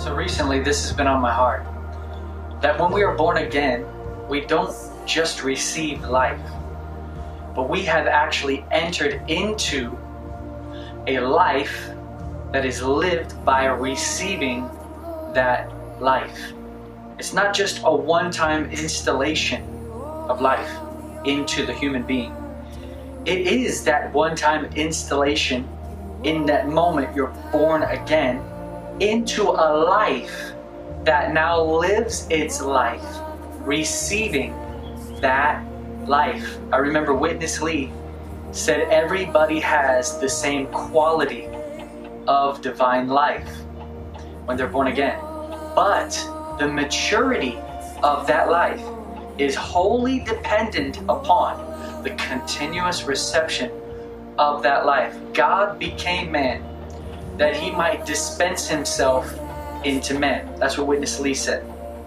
So recently this has been on my heart, that when we are born again, we don't just receive life, but we have actually entered into a life that is lived by receiving that life. It's not just a one-time installation of life into the human being. It is that one-time installation in that moment you're born again into a life that now lives its life, receiving that life. I remember Witness Lee said everybody has the same quality of divine life when they're born again. But the maturity of that life is wholly dependent upon the continuous reception of that life. God became man that he might dispense himself into men. That's what Witness Lee said.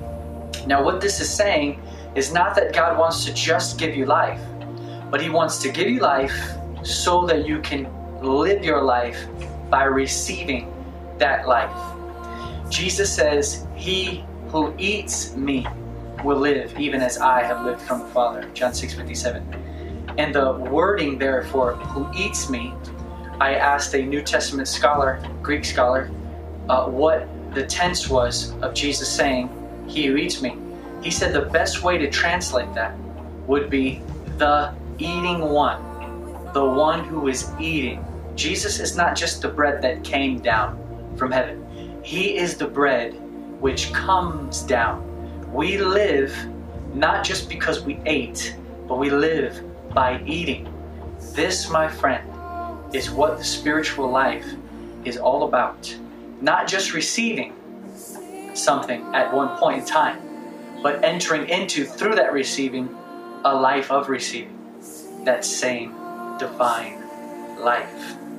Now what this is saying is not that God wants to just give you life, but he wants to give you life so that you can live your life by receiving that life. Jesus says, "He who eats me will live even as I have lived from the Father." John 6:57. And the wording there for "who eats me," I asked a New Testament scholar, Greek scholar, what the tense was of Jesus saying, "He who eats me." He said the best way to translate that would be the eating one, the one who is eating. Jesus is not just the bread that came down from heaven. He is the bread which comes down. We live not just because we ate, but we live by eating. This, my friend, is what the spiritual life is all about. Not just receiving something at one point in time, but entering into, through that receiving, a life of receiving that same divine life.